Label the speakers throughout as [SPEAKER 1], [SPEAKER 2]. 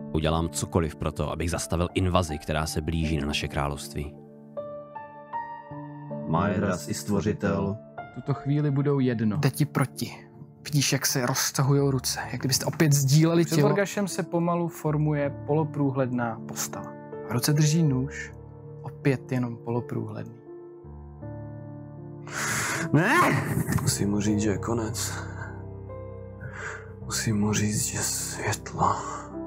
[SPEAKER 1] Udělám cokoliv pro to, abych zastavil invazi, která se blíží na naše království.
[SPEAKER 2] Majeras i stvořitel.
[SPEAKER 3] V tuto chvíli budou jedno.
[SPEAKER 4] Jde ti proti. Vidíš, jak se roztahujou ruce, jak kdybyste opět sdíleli
[SPEAKER 3] Před
[SPEAKER 4] tělo.
[SPEAKER 3] Vorgašem se pomalu formuje poloprůhledná postava.
[SPEAKER 4] V ruce drží nůž, opět jenom poloprůhledný.
[SPEAKER 2] Ne!
[SPEAKER 5] Musím mu říct, že je konec. Musím mu říct, že světla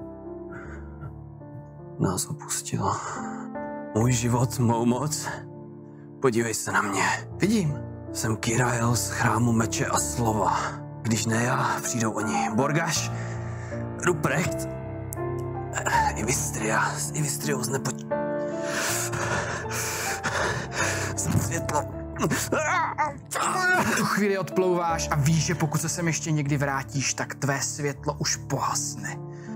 [SPEAKER 5] nás opustila. Můj život, mou moc. Podívej se na mě.
[SPEAKER 4] Vidím.
[SPEAKER 5] Jsem Kyrael z chrámu meče a slova. Když ne já, přijdou oni. Borgaš, Ruprecht, Ivistria, s Ivistriou za světlo.
[SPEAKER 4] V tu chvíli odplouváš a víš, že pokud se sem ještě někdy vrátíš, tak tvé světlo už pohasne.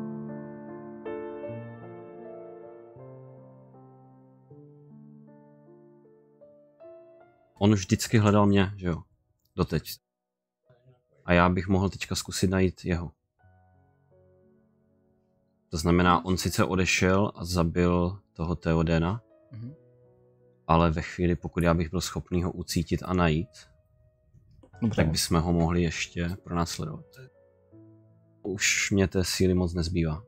[SPEAKER 1] On vždycky hledal mě, že jo? Doteď. A já bych mohl teďka zkusit najít jeho. To znamená, on sice odešel a zabil toho Theodena, ale ve chvíli, pokud já bych byl schopný ho ucítit a najít, tak bychom ho mohli ještě pronásledovat. Už mě té síly moc nezbývá.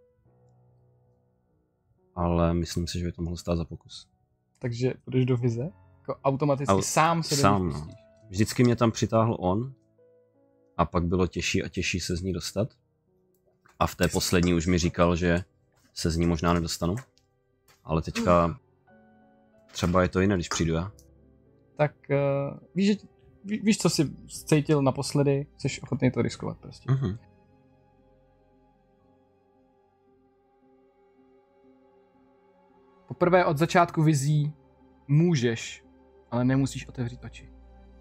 [SPEAKER 1] Ale myslím si, že by to mohlo stát za pokus.
[SPEAKER 3] Takže půjdeš do vize? Jako automaticky sám se do ní pustíš.
[SPEAKER 1] Vždycky mě tam přitáhl on a pak bylo těžší a těžší se z ní dostat. A v té poslední už mi říkal, že se z ní možná nedostanu. Ale teďka třeba je to jiné, když přijdu já.
[SPEAKER 3] Tak víš, co jsi cítil naposledy, jsi ochotný to riskovat prostě. Poprvé od začátku vizí můžeš, ale nemusíš otevřít oči.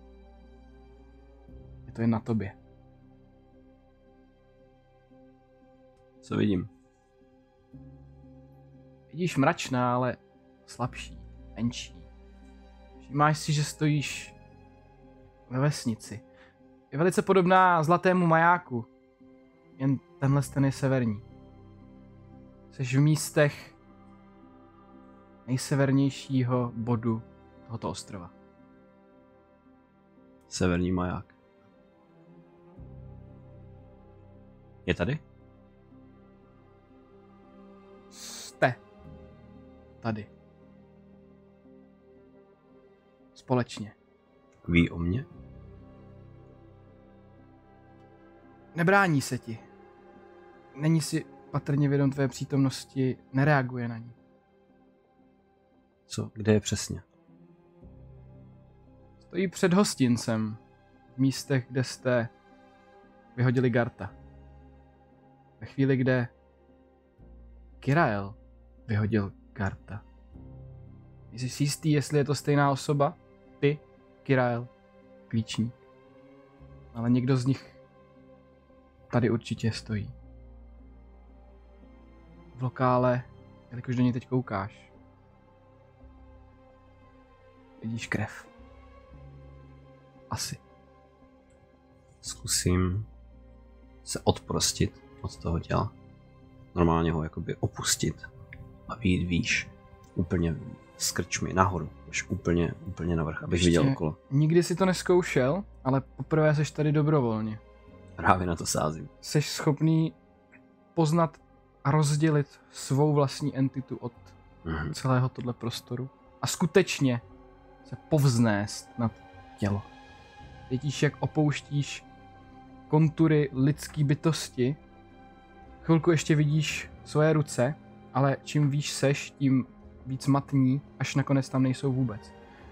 [SPEAKER 3] Je to jen na tobě.
[SPEAKER 1] Co vidím?
[SPEAKER 3] Vidíš mračná, ale slabší, menší. Všimáš si, že stojíš ve vesnici. Je velice podobná zlatému majáku, jen tenhle ten je severní. Jseš v místech nejsevernějšího bodu tohoto ostrova.
[SPEAKER 1] Severní maják. Je tady?
[SPEAKER 3] Jste tady. Společně.
[SPEAKER 1] Ví o mně?
[SPEAKER 3] Nebrání se ti. Není si patrně vědom tvé přítomnosti, nereaguje na ní.
[SPEAKER 1] Co? Kde je přesně?
[SPEAKER 3] Stojí před hostincem, v místech, kde jste vyhodili Garta. Ve chvíli, kde Kyrael vyhodil Garta. Jsi si jistý, jestli je to stejná osoba? Ty, Kyrael, klíčník. Ale někdo z nich tady určitě stojí. V lokále, jelikož do něj teď koukáš, vidíš krev. Asi.
[SPEAKER 1] Zkusím se odprostit od toho těla. Normálně ho jakoby opustit a vyjít výš. Úplně z krčmy nahoru. Až úplně navrch, abych viděl okolo.
[SPEAKER 3] Nikdy si to neskoušel, ale poprvé seš tady dobrovolně.
[SPEAKER 1] Právě na to sázím.
[SPEAKER 3] Seš schopný poznat a rozdělit svou vlastní entitu od celého tohle prostoru. A skutečně se povznést nad tělo. Vidíš, jak opouštíš kontury lidské bytosti. Chvilku ještě vidíš svoje ruce, ale čím výš seš, tím víc matní, až nakonec tam nejsou vůbec.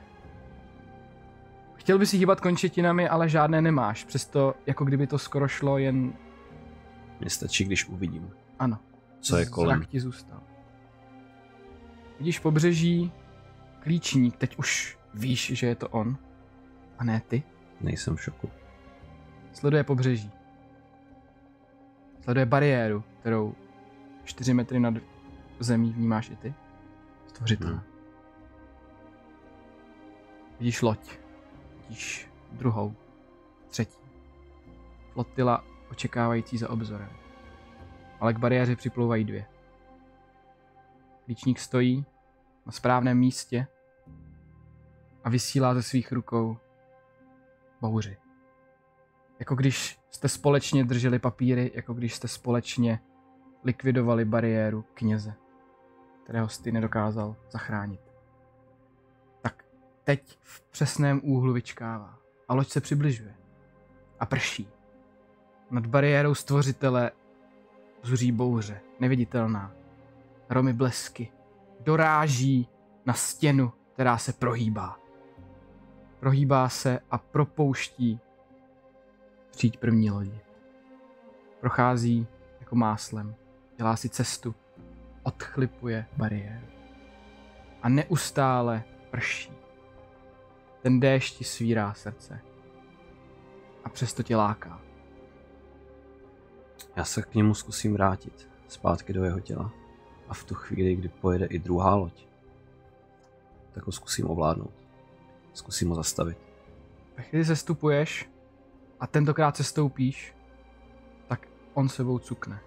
[SPEAKER 3] Chtěl by si hýbat končetinami, ale žádné nemáš, přesto jako kdyby to skoro šlo jen...
[SPEAKER 1] Mně stačí, když uvidím.
[SPEAKER 3] Ano.
[SPEAKER 1] Co je kolem.
[SPEAKER 3] Zrak ti zůstal. Vidíš pobřeží, klíčník, teď už víš, že je to on, a ne ty.
[SPEAKER 1] Nejsem v šoku.
[SPEAKER 3] Sleduje pobřeží. Sleduje bariéru, kterou 4 metry nad zemí vnímáš i ty. Stvořitel. Vidíš loď. Vidíš druhou. Třetí. Flotila očekávající za obzorem. Ale k bariéře připlouvají 2. Klíčník stojí na správném místě a vysílá ze svých rukou bouři. Jako když jste společně drželi papíry, jako když jste společně likvidovali bariéru kněze, kterého jsi nedokázal zachránit. Tak teď v přesném úhlu vyčkává a loď se přibližuje a prší. Nad bariérou stvořitele zuří bouře, neviditelná. Hromy blesky doráží na stěnu, která se prohýbá. Prohýbá se a propouští příď první lodi. Prochází jako máslem, dělá si cestu, odchlipuje bariéru. A neustále prší. Ten déšť ti svírá srdce. A přesto tě láká.
[SPEAKER 1] Já se k němu zkusím vrátit, zpátky do jeho těla. A v tu chvíli, kdy pojede i druhá loď, tak ho zkusím ovládnout. Zkusím ho zastavit.
[SPEAKER 3] Ve chvíli sestupuješ a tentokrát sestoupíš, tak on sebou cukne.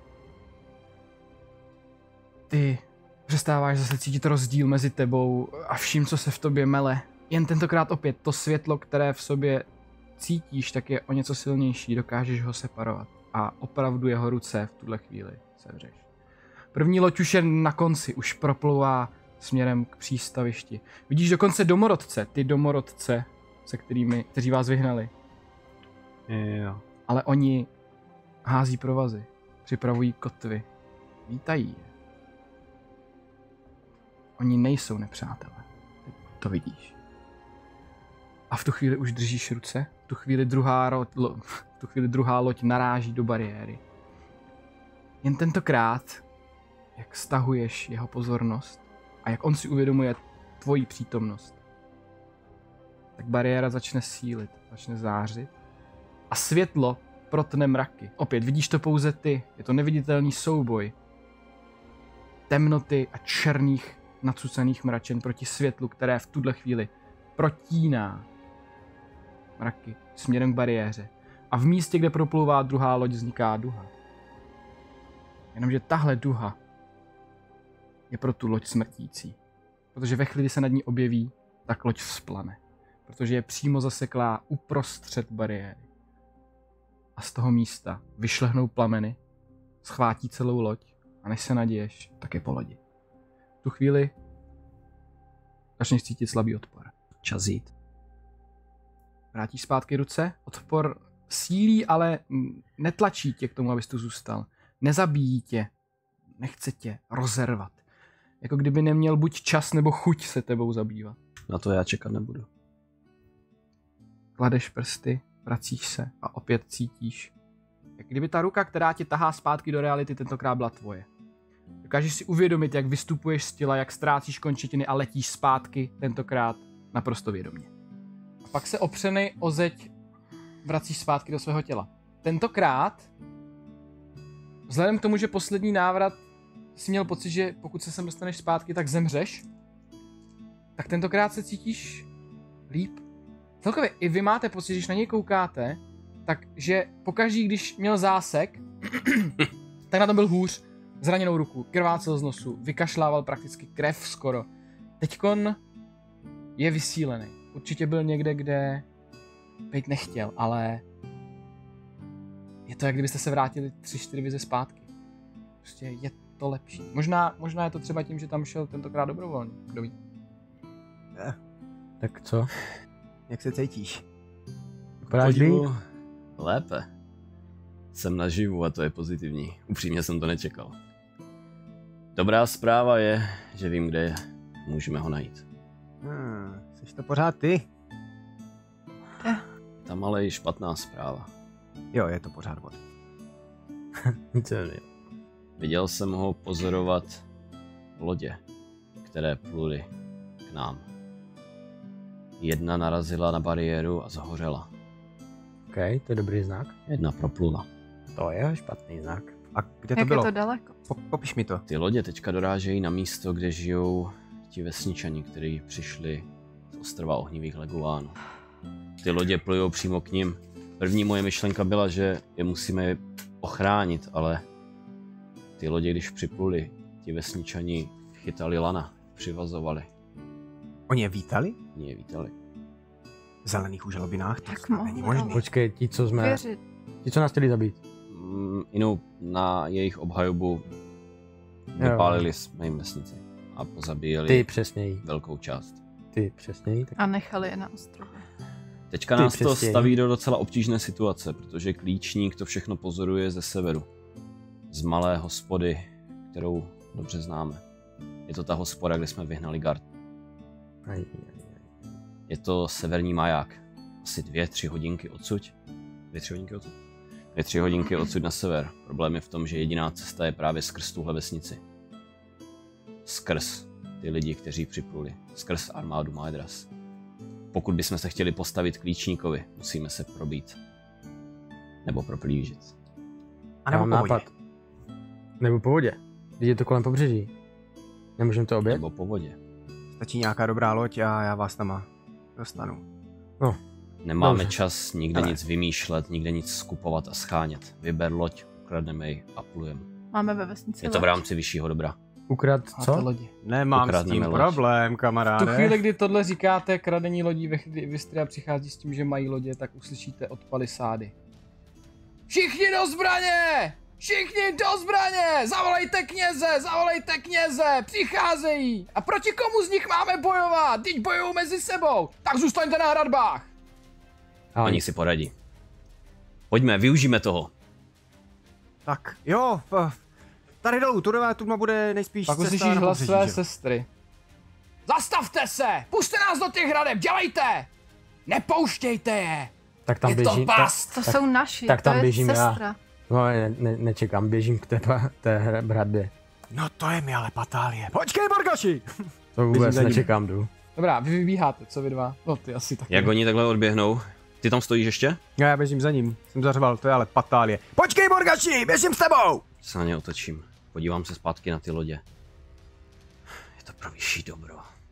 [SPEAKER 3] Ty přestáváš zase cítit rozdíl mezi tebou a vším, co se v tobě mele. Jen tentokrát opět to světlo, které v sobě cítíš, tak je o něco silnější, dokážeš ho separovat. A opravdu jeho ruce v tuhle chvíli sevřeš. První loď už je na konci, už proplouvá směrem k přístavišti. Vidíš dokonce domorodce, ty domorodce, kteří vás vyhnali.
[SPEAKER 1] Jo.
[SPEAKER 3] Ale oni hází provazy, připravují kotvy, vítají je. Oni nejsou nepřátelé, ty to vidíš. A v tu chvíli už držíš ruce, v tu chvíli druhá loď naráží do bariéry. Jen tentokrát, jak stahuješ jeho pozornost a jak on si uvědomuje tvoji přítomnost, tak bariéra začne sílit, začne zářit a světlo protne mraky. Opět vidíš to pouze ty, je to neviditelný souboj temnoty a černých nacucených mračen proti světlu, které v tuhle chvíli protíná mraky směrem k bariéře. A v místě, kde proplouvá druhá loď, vzniká duha. Jenomže tahle duha je pro tu loď smrtící. Protože ve chvíli, kdy se nad ní objeví, tak loď vzplane. Protože je přímo zaseklá uprostřed bariéry. A z toho místa vyšlehnou plameny, schvátí celou loď a než se naděješ, tak je po lodi. V tu chvíli začneš cítit slabý odpor.
[SPEAKER 1] Čas jít.
[SPEAKER 3] Vrátíš zpátky ruce, odpor sílí, ale netlačí tě k tomu, abys tu zůstal. Nezabíjí tě, nechce tě rozervat. Jako kdyby neměl buď čas nebo chuť se tebou zabývat.
[SPEAKER 1] Na to já čekat nebudu.
[SPEAKER 3] Kladeš prsty, vracíš se a opět cítíš, jak kdyby ta ruka, která tě tahá zpátky do reality, tentokrát byla tvoje. Dokážeš si uvědomit, jak vystupuješ z těla, jak ztrácíš končetiny a letíš zpátky, tentokrát naprosto vědomě. A pak se opřenej o zeď vracíš zpátky do svého těla. Tentokrát, vzhledem k tomu, že poslední návrat jsi měl pocit, že pokud se sem dostaneš zpátky, tak zemřeš, tak tentokrát se cítíš líp. Celkově i vy máte pocit, že když na něj koukáte, takže pokaždý, když měl zásek, tak na tom byl hůř, zraněnou ruku, krvácel z nosu, vykašlával prakticky krev skoro. Teďkon je vysílený. Určitě byl někde, kde být nechtěl, ale je to, jak kdybyste se vrátili 3-4 vize zpátky. Prostě je to lepší. Možná je to třeba tím, že tam šel tentokrát dobrovolně. Kdo ví?
[SPEAKER 2] Tak co? Jak se cítíš?
[SPEAKER 1] Podivu lépe. Jsem naživu a to je pozitivní. Upřímně jsem to nečekal. Dobrá zpráva je, že vím, kde je. Můžeme ho najít.
[SPEAKER 2] Jsi to pořád ty?
[SPEAKER 1] Tam ale i špatná zpráva.
[SPEAKER 2] Jo, je to pořád vod.
[SPEAKER 1] Viděl jsem ho pozorovat lodě, které pluly k nám. Jedna narazila na bariéru a zahořela.
[SPEAKER 2] OK, to je dobrý znak.
[SPEAKER 1] Jedna proplula.
[SPEAKER 2] To je špatný znak. A kde to
[SPEAKER 6] Jak
[SPEAKER 2] bylo?
[SPEAKER 6] je to daleko?
[SPEAKER 2] Popiš mi to.
[SPEAKER 1] Ty lodě teďka dorážejí na místo, kde žijou ti vesničani, kteří přišli z ostrova ohnivých leguánů. Ty lodě plujou přímo k nim. První moje myšlenka byla, že je musíme ochránit, ale ty lodě, když připluli, ti vesničani chytali lana, přivazovali.
[SPEAKER 2] Oni je vítali?
[SPEAKER 1] Oni je vítali.
[SPEAKER 2] V zelených úžalobinách?
[SPEAKER 6] Tak
[SPEAKER 2] není možný.
[SPEAKER 7] Počkej, ti, co jsme...
[SPEAKER 6] Věřit.
[SPEAKER 7] Ti, co nás chtěli zabít.
[SPEAKER 1] Jinou na jejich obhajobu vypálili jsme jim vesnici a pozabíjeli
[SPEAKER 7] Ty přesněji.
[SPEAKER 1] velkou část.
[SPEAKER 7] Ty přesněji. Tak...
[SPEAKER 6] A nechali je na ostrově.
[SPEAKER 1] Teďka nás to staví do docela obtížné situace, protože klíčník to všechno pozoruje ze severu. Z malé hospody, kterou dobře známe. Je to ta hospoda, kde jsme vyhnali Gard. Je to severní maják. Asi 2-3 hodinky odsud. 2-3 hodinky odsud? 2-3 hodinky odsud na sever. Problém je v tom, že jediná cesta je právě skrz tuhle vesnici. Skrz ty lidi, kteří připluli. Skrz armádu Maedras. Pokud bychom se chtěli postavit klíčníkovi, musíme se probít. Nebo proplížit.
[SPEAKER 2] A nebo po vodě.
[SPEAKER 7] Nebo po vodě. Když je to kolem pobřeží. Nemůžeme to obět?
[SPEAKER 1] Nebo po vodě.
[SPEAKER 2] Stačí nějaká dobrá loď a já vás tam dostanu.
[SPEAKER 7] No.
[SPEAKER 1] Nemáme čas nikde nic vymýšlet, nikde nic skupovat a schánět. Vyber loď, ukradneme ji a plujeme.
[SPEAKER 6] Máme ve vesnici
[SPEAKER 1] Je to v rámci vyššího dobra.
[SPEAKER 7] Ukrad co?
[SPEAKER 3] Lodi.
[SPEAKER 2] Nemám s tím problém, kamaráde.
[SPEAKER 3] V tu chvíli, kdy tohle říkáte, kradení lodí, ve chvíli Vystria přichází s tím, že mají lodě, tak uslyšíte od palisády. Všichni do zbraně! Všichni do zbraně! Zavolejte kněze! Přicházejí! A proti komu z nich máme bojovat? Teď bojují mezi sebou! Tak zůstaňte na hradbách!
[SPEAKER 1] Oni si poradí. Pojďme, využijeme toho.
[SPEAKER 2] Tak, jo, tady dolů, tu bude nejspíš
[SPEAKER 3] pak
[SPEAKER 2] cesta
[SPEAKER 3] uslyšíš
[SPEAKER 2] na
[SPEAKER 3] hlas
[SPEAKER 2] pobřeží,
[SPEAKER 3] své
[SPEAKER 2] že?
[SPEAKER 3] sestry. Zastavte se! Puste nás do těch hradeb, dělejte! Nepouštějte je!
[SPEAKER 7] Tak tam
[SPEAKER 3] je
[SPEAKER 7] běžím.
[SPEAKER 3] to past!
[SPEAKER 6] To jsou naši,
[SPEAKER 7] tak tam
[SPEAKER 6] to je
[SPEAKER 7] běžím
[SPEAKER 6] sestra.
[SPEAKER 7] já. No, nečekám, běžím k té hradbě.
[SPEAKER 2] No to je mi ale patálie. Počkej, Borgaši!
[SPEAKER 7] To vůbec nečekám, jdu.
[SPEAKER 3] Dobrá, vy vybíháte, co vy dva? No ty asi taky.
[SPEAKER 1] Jak oni takhle odběhnou? Ty tam stojíš ještě?
[SPEAKER 2] Já běžím za ním, jsem zařval, to je ale patálie. Počkej, Borgaši, běžím s tebou!
[SPEAKER 1] Se na ně otočím. Podívám se zpátky na ty lodě. Je to pro vyšší dobro.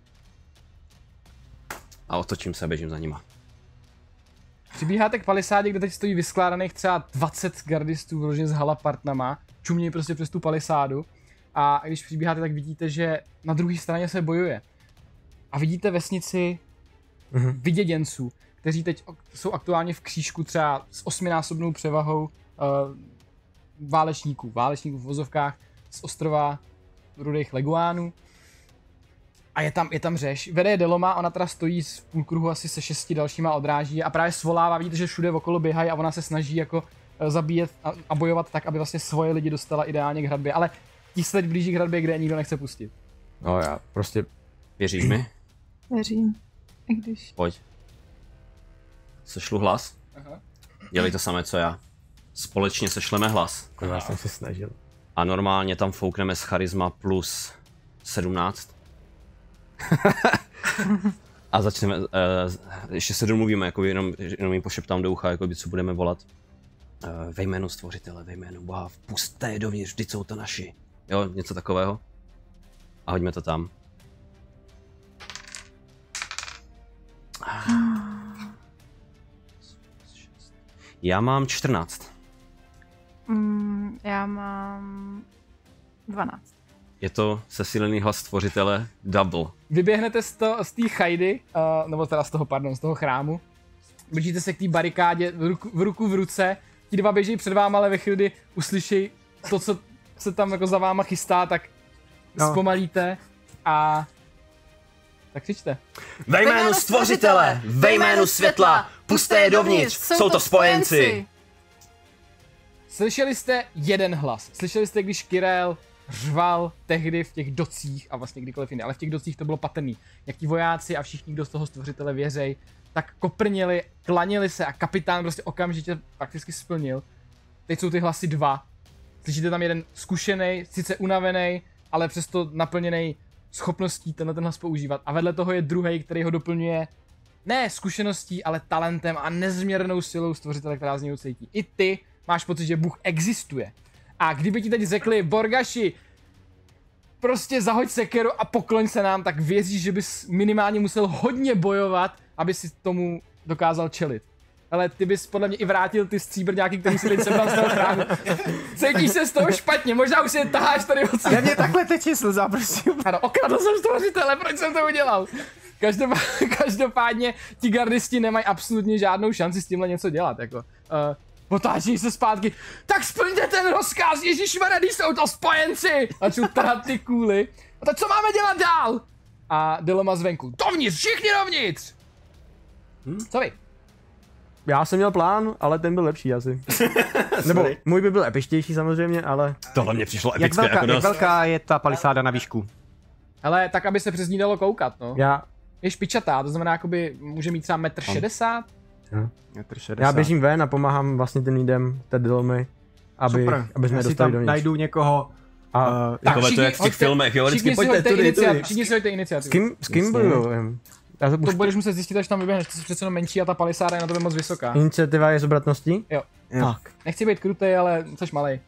[SPEAKER 1] A otočím se a běžím za nima.
[SPEAKER 3] Přibíháte k palisádě, kde teď stojí vyskládaných třeba 20 gardistů vloženě s halapartnama, čumějí prostě přes tu palisádu. A když přibíháte, tak vidíte, že na druhé straně se bojuje. A vidíte vesnici vyděděnců, kteří teď jsou aktuálně v křížku třeba s 8násobnou převahou válečníků v vozovkách z ostrova Rudých leguánů. A je tam řeš. Vede je Deloma, ona teda stojí v půlkruhu asi se 6 dalšíma odráží a právě svolává, vidíte, že všude okolo běhají a ona se snaží jako zabíjet a bojovat tak, aby vlastně svoje lidi dostala ideálně k hradbě, ale ti se teď blíží k hradbě, kde je nikdo nechce pustit.
[SPEAKER 7] No já prostě...
[SPEAKER 1] Věříš mi?
[SPEAKER 6] Věřím. I když...
[SPEAKER 1] Pojď. Sešlu hlas?
[SPEAKER 3] Aha.
[SPEAKER 1] Dělej to samé, co já. Společně sešleme hlas.
[SPEAKER 7] Já jsem se snažil.
[SPEAKER 1] A normálně tam foukneme z charisma plus 17. A začneme, ještě se domluvíme, jako jenom jim pošeptám do ucha, jako by co budeme volat. Ve jménu stvořitele, ve jménu Boha, vpusťte je dovnitř, vždyť jsou to naši. Jo, něco takového. A hoďme to tam. Já mám 14.
[SPEAKER 6] Já mám 12.
[SPEAKER 1] Je to sesílený hlas stvořitele double.
[SPEAKER 3] Vyběhnete z té chajdy, nebo teda z toho chrámu. Blížíte se k té barikádě v ruku v ruce. Ti dva běží před váma, ale ve chvíli, kdy uslyší to, co se tam jako za váma chystá, tak zpomalíte a... Tak křičte.
[SPEAKER 1] Ve jménu stvořitele, ve jménu světla, pusťte je dovnitř, jsou to spojenci.
[SPEAKER 3] Slyšeli jste jeden hlas. Slyšeli jste, když Kyrel řval tehdy v těch docích a vlastně kdykoliv jiný, ale v těch docích to bylo patrný. Jak ti vojáci a všichni, kdo z toho stvořitele věřej, tak koprnili, klanili se a kapitán prostě okamžitě fakticky splnil. Teď jsou ty hlasy dva. Slyšíte tam jeden zkušený, sice unavený, ale přesto naplněný schopností ten hlas používat. A vedle toho je druhý, který ho doplňuje ne zkušeností, ale talentem a nezměrnou silou stvořitele, která z něho cítí. I ty máš pocit, že Bůh existuje. A kdyby ti teď řekli, Borgaši, prostě zahoď sekeru a pokloň se nám, tak věříš, že bys minimálně musel hodně bojovat, aby si tomu dokázal čelit. Ale ty bys podle mě i vrátil ty stříbr nějaký, který si teď sebral z toho chrámu. Cítíš se z toho špatně, možná už si je taháš tady od
[SPEAKER 2] Já mě takhle teče slza, prosím.
[SPEAKER 3] Ano, okradl jsem stvořitele, proč jsem to udělal? Každopádně ti gardisti nemají absolutně žádnou šanci s tímhle něco dělat, jako. Otáčí se zpátky, tak splňte ten rozkaz, ježišmarja, když jsou to spojenci! A ču tahat ty kůly. A tak co máme dělat dál? A Deloma zvenku, dovnitř, všichni dovnitř! Co vy?
[SPEAKER 7] Já jsem měl plán, ale ten byl lepší asi. Nebo můj by byl epičtější samozřejmě, ale...
[SPEAKER 1] Tohle mě přišlo
[SPEAKER 2] Jak
[SPEAKER 1] epické jako
[SPEAKER 2] jak velká je ta palisáda na výšku?
[SPEAKER 3] Hele, tak aby se přes ní dalo koukat, no.
[SPEAKER 7] Já
[SPEAKER 3] Je špičatá, to znamená, jakoby může mít třeba 1,60 m.
[SPEAKER 7] Já běžím ven a pomáhám vlastně těm lidem, té Delmy, aby jsme je dostali dovnitř.
[SPEAKER 2] Najdu někoho.
[SPEAKER 1] Takové to jak v těch filmech, jo, vždycky pojďte tudy.
[SPEAKER 3] Všichni si hoďte iniciativu.
[SPEAKER 7] S kým bojuju?
[SPEAKER 3] To budeš muset zjistit, až tam vyběhneš, ty jsi přece jenom menší a ta palisáda je na tebe moc vysoká.
[SPEAKER 7] Iniciativa je z obratnosti?
[SPEAKER 3] Jo.
[SPEAKER 7] Tak.
[SPEAKER 3] Nechci být krutej, ale jsi malej.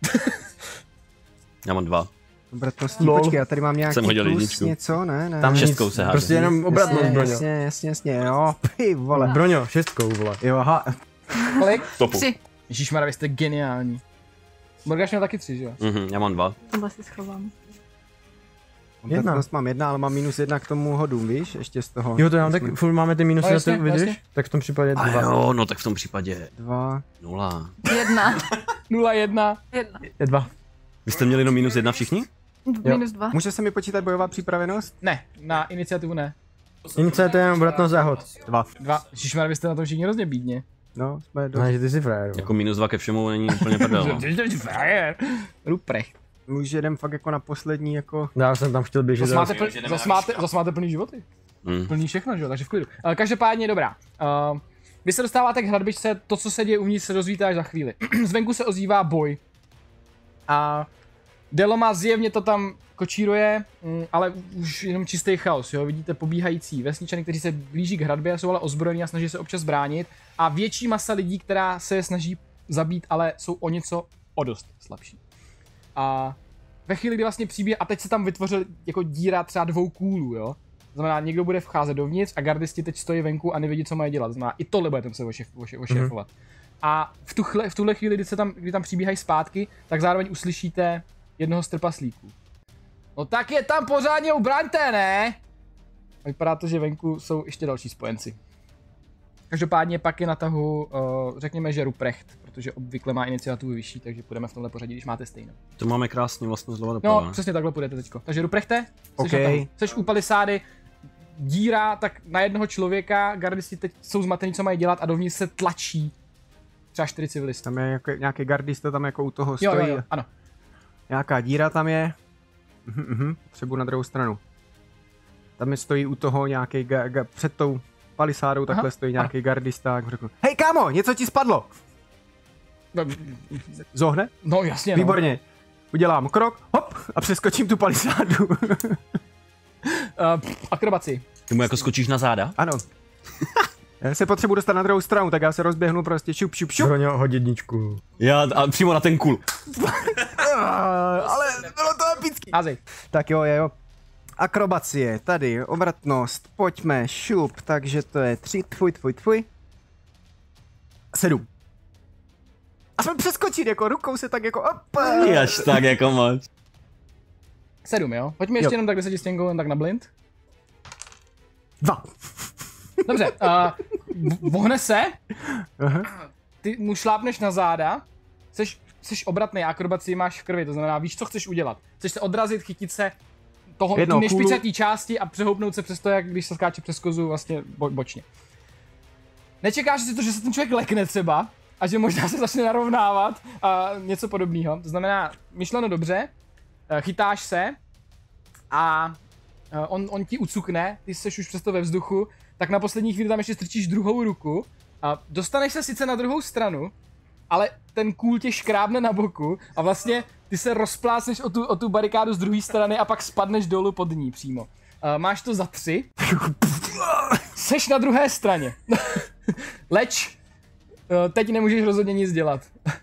[SPEAKER 1] Já mám 2.
[SPEAKER 2] Obratnostní, počkej, já tady mám nějaký plus něco, ne?
[SPEAKER 7] Tam
[SPEAKER 1] 6 se hádá.
[SPEAKER 7] prostě jenom obratnost, Broňo.
[SPEAKER 2] Jasně, jo, py, vole.
[SPEAKER 7] Broňo, 6, vole.
[SPEAKER 2] Jo, aha.
[SPEAKER 3] Kolik?
[SPEAKER 1] Topu.
[SPEAKER 6] 3.
[SPEAKER 3] Ježišmarja, vy jste geniální. Morgáš měl taky 3, že jo?
[SPEAKER 1] Já mám 2.
[SPEAKER 6] Tohle si schovám.
[SPEAKER 2] Obratnost mám 1, ale mám -1 k tomu hodům, víš, ještě z toho.
[SPEAKER 7] Jo, to já tak furt máme ty minusy,
[SPEAKER 3] jasně,
[SPEAKER 7] na to vidíš?
[SPEAKER 3] jasně.
[SPEAKER 7] Tak v tom případě 2.
[SPEAKER 1] A jo, no tak v tom případě
[SPEAKER 2] 2.
[SPEAKER 1] 0.
[SPEAKER 6] 1.
[SPEAKER 3] 0,1.
[SPEAKER 6] 1.
[SPEAKER 7] Je 2.
[SPEAKER 1] Vy jste měli jenom -1 všichni?
[SPEAKER 6] -2.
[SPEAKER 2] Může se mi počítat bojová připravenost?
[SPEAKER 3] Ne, na iniciativu ne.
[SPEAKER 7] Iniciativa je jenom obratnost záhod.
[SPEAKER 2] 2.
[SPEAKER 3] Ježišmarja, vy jste na tom všichni hrozně bídně.
[SPEAKER 2] No, jsme do...
[SPEAKER 7] Ne, že ty jsi frajer.
[SPEAKER 1] Jako -2 ke všemu není úplně prdel, no.
[SPEAKER 3] Ruprecht.
[SPEAKER 2] Už jedem fakt jako na poslední, jako...
[SPEAKER 7] Já jsem tam chtěl běžet.
[SPEAKER 3] Zas máte plný životy. Plný všechno, že jo, takže v klidu. Každopádně dobrá. Vy se dostáváte k hradbičce, to, co se děje uvnitř, se dozvíte až za chvíli. Zvenku se ozývá boj. A Deloma zjevně to tam kočíruje, ale už jenom čistý chaos, jo. Vidíte pobíhající vesničany, kteří se blíží k hradbě, jsou ale ozbrojení a snaží se občas bránit. A větší masa lidí, která se je snaží zabít, ale jsou o něco o dost slabší. A ve chvíli, kdy vlastně příběh, a teď se tam vytvořil jako díra třeba 2 kůlů, jo. To znamená, někdo bude vcházet dovnitř a gardisti teď stojí venku a nevědí, co mají dělat. To znamená, i tohle budete muset ošéfovat. A v tuhle chvíli, kdy tam přibíhají zpátky, tak zároveň uslyšíte jednoho z trpaslíků. No tak je tam pořádně ubraňte, ne? A vypadá to, že venku jsou ještě další spojenci. Každopádně pak je na tahu, řekněme, že Ruprecht, protože obvykle má iniciativu vyšší, takže půjdeme v tomhle pořadí, když máte stejnou.
[SPEAKER 1] To máme krásně vlastně zleva dopadá.
[SPEAKER 3] No, přesně takhle půjdete teďko. Takže Ruprechte,
[SPEAKER 2] Okay.
[SPEAKER 3] Seš u palisády, díra, tak na jednoho člověka, gardisti teď jsou zmatení, co mají dělat a dovnitř se tlačí třeba 4 civilisty.
[SPEAKER 2] Tam je jako, nějaký gardista tam jako u toho stojí.
[SPEAKER 3] Jo, ano.
[SPEAKER 2] Nějaká díra tam je. Potřebuji na druhou stranu. Tam je stojí u toho nějaký před tou palisádou takhle stojí nějaký gardista, jak řeknu, hej kámo, něco ti spadlo! Zohne?
[SPEAKER 3] No jasně,
[SPEAKER 2] Výborně. Udělám krok, hop, a přeskočím tu palisádu.
[SPEAKER 3] Akrobaci.
[SPEAKER 1] Ty mu jako skočíš na záda?
[SPEAKER 2] Ano. Já se potřebuji dostat na druhou stranu, tak já se rozběhnu prostě šup.
[SPEAKER 7] Broňo, hoď 1.
[SPEAKER 1] Já, a přímo na ten kůl.
[SPEAKER 2] Ale bylo to epický.
[SPEAKER 3] Házej.
[SPEAKER 2] Tak jo. Akrobacie, tady, obratnost, pojďme, šup, takže to je 3, tvůj. 7. A jsme přeskočit, jako rukou se tak jako op.
[SPEAKER 1] Až tak jako moc.
[SPEAKER 3] 7, jo? Pojďme ještě jenom tak 10 stěnkou, jen tak na blind.
[SPEAKER 2] 2.
[SPEAKER 3] Dobře, vohne se, ty mu šlápneš na záda, jsi obratný, akrobaci máš v krvi, to znamená, víš, co chceš udělat. Chceš se odrazit, chytit se toho nešpicatý části a přehoupnout se přes to, jak když se skáče přes kozu vlastně bočně. Nečekáš si to, že se ten člověk lekne třeba a že možná se začne narovnávat a něco podobného. To znamená, myšleno dobře, chytáš se a on ti ucukne, ty jsi už přesto ve vzduchu, tak na poslední chvíli tam ještě strčíš druhou ruku a dostaneš se sice na druhou stranu, ale ten kůl tě škrábne na boku a vlastně ty se rozplácneš o tu barikádu z druhé strany a pak spadneš dolů pod ní přímo. Máš to za 3. Seš na druhé straně. Leč, teď nemůžeš rozhodně nic dělat.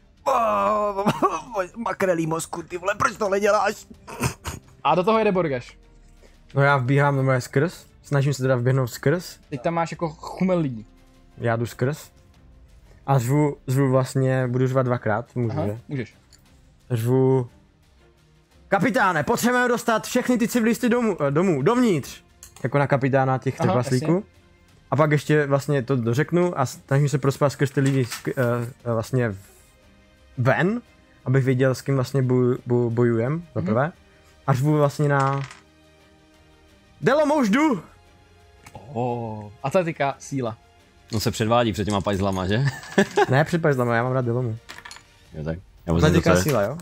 [SPEAKER 2] Makrelí mozku, ty vole, proč tohle děláš?
[SPEAKER 3] A do toho jede Borgaš.
[SPEAKER 7] No já vbíhám normálně skrz. Snažím se teda vběhnout skrz.
[SPEAKER 3] Teď tam máš jako chumel lidí.
[SPEAKER 7] Já jdu skrz. A řvu vlastně, budu řvat dvakrát, můžu, že?
[SPEAKER 3] Můžeš.
[SPEAKER 7] Řvu... Kapitáne, potřebujeme dostat všechny ty civilisty dovnitř. Jako na kapitána těch trpaslíků. A pak ještě vlastně to dořeknu a snažím se prospat skrz ty lidi vlastně ven, abych věděl, s kým vlastně bojujem, za prvé. A řvu vlastně na... Delo, už jdu!
[SPEAKER 3] Atletika, síla.
[SPEAKER 1] On se předvádí před těma pajzlama, že?
[SPEAKER 7] Ne, před pajzlama, já mám rád Delomu.
[SPEAKER 1] Jo tak.
[SPEAKER 7] Atletika, síla, jo?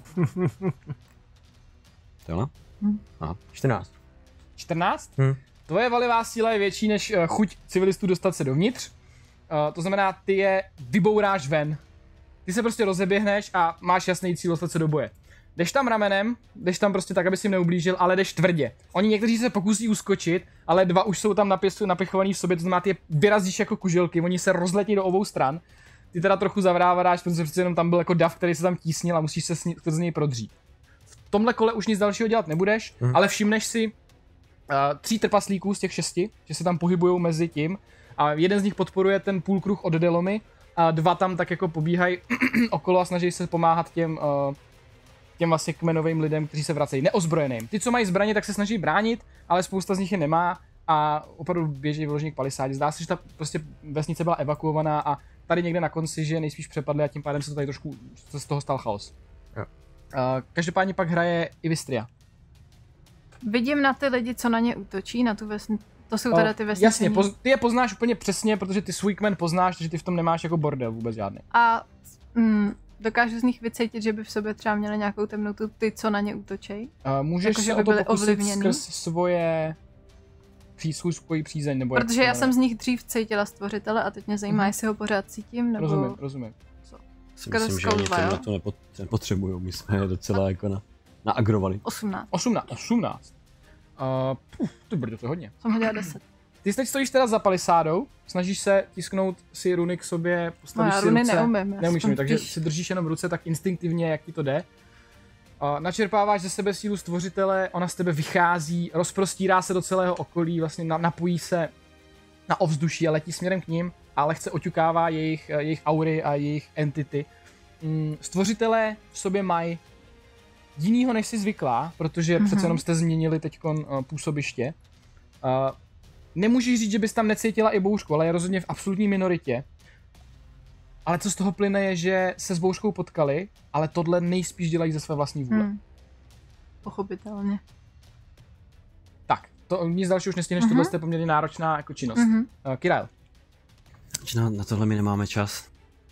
[SPEAKER 1] To
[SPEAKER 7] Aha. 14.
[SPEAKER 3] 14? Tvoje valivá síla je větší než chuť civilistů dostat se dovnitř. To znamená, ty je vybouráš ven. Ty se prostě rozeběhneš a máš jasný cíl dostat se do boje. Jdeš tam ramenem, jdeš tam prostě tak, aby si jim neublížil, ale jdeš tvrdě. Oni někteří se pokusí uskočit, ale dva už jsou tam napichovaný v sobě, to znamená, ty je vyrazíš jako kuželky, oni se rozletí do obou stran. Ty teda trochu zavráváš, protože přece jenom tam byl jako dav, který se tam tísnil a musíš se z něj prodřít. V tomhle kole už nic dalšího dělat nebudeš, ale všimneš si 3 trpaslíků z těch 6, že se tam pohybujou mezi tím a jeden z nich podporuje ten půlkruh od Delomy a 2 tam tak jako pobíhají okolo a snaží se pomáhat těm vlastně kmenovým lidem, kteří se vracejí, neozbrojeným. Ty, co mají zbraně, tak se snaží bránit, ale spousta z nich je nemá a opravdu běží vyloženě k palisádě. Zdá se, že ta prostě vesnice byla evakuovaná a tady někde na konci, že nejspíš přepadli a tím pádem se to tady trošku z toho stal chaos. Každopádně pak hraje i Vistria.
[SPEAKER 6] Vidím na ty lidi, co na ně útočí, na tu vesnici. To jsou teda ty vesnice.
[SPEAKER 3] Jasně, ty je poznáš úplně přesně, protože ty svůj kmen poznáš, takže ty v tom nemáš jako bordel vůbec žádný.
[SPEAKER 6] A dokážu z nich vycítit, že by v sobě třeba měli nějakou temnotu, ty, co na ně útočí?
[SPEAKER 3] Můžeš se o to pokusit skrz svoji přízeň, nebo
[SPEAKER 6] protože já jsem z nich dřív cítila stvořitele a teď mě zajímá, jestli ho pořád cítím, nebo...
[SPEAKER 3] Rozumím.
[SPEAKER 1] Myslím, že oni to nepotřebují, my jsme je docela jako naagrovali.
[SPEAKER 6] 18.
[SPEAKER 3] 18. To je hodně.
[SPEAKER 6] Jsem hodila 10.
[SPEAKER 3] Ty teď stojíš teda za palisádou, snažíš se tisknout si runy k sobě, postavíš si ruce. Neumíš mi, takže si držíš jenom v ruce tak instinktivně, jak ti to jde. Načerpáváš ze sebe sílu stvořitele, ona z tebe vychází, rozprostírá se do celého okolí, vlastně napojí se na ovzduší a letí směrem k ním a lehce oťukává jejich aury a jejich entity. Stvořitelé v sobě mají jinýho, než jsi zvyklá, protože přece jenom jste změnili teďkon působiště. Nemůžeš říct, že bys tam necítila i boušku, ale je rozhodně v absolutní minoritě. Ale co z toho plyne je, že se s bouškou potkali, ale tohle nejspíš dělají ze své vlastní vůle.
[SPEAKER 6] Pochopitelně.
[SPEAKER 3] Tak, to nic dalšího už nestihneš, tohle je poměrně náročná jako činnost. Kirail.
[SPEAKER 1] Na tohle my nemáme čas.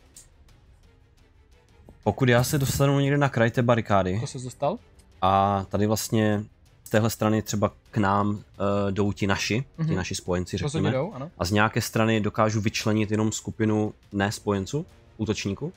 [SPEAKER 1] Pokud já se dostanu někde na kraj té barikády.
[SPEAKER 3] To ses dostal?
[SPEAKER 1] A tady vlastně z téhle strany třeba k nám jdou ti naši spojenci, řekněme.
[SPEAKER 3] Jdou, ano.
[SPEAKER 1] A z nějaké strany dokážu vyčlenit jenom skupinu nespojenců, útočníků?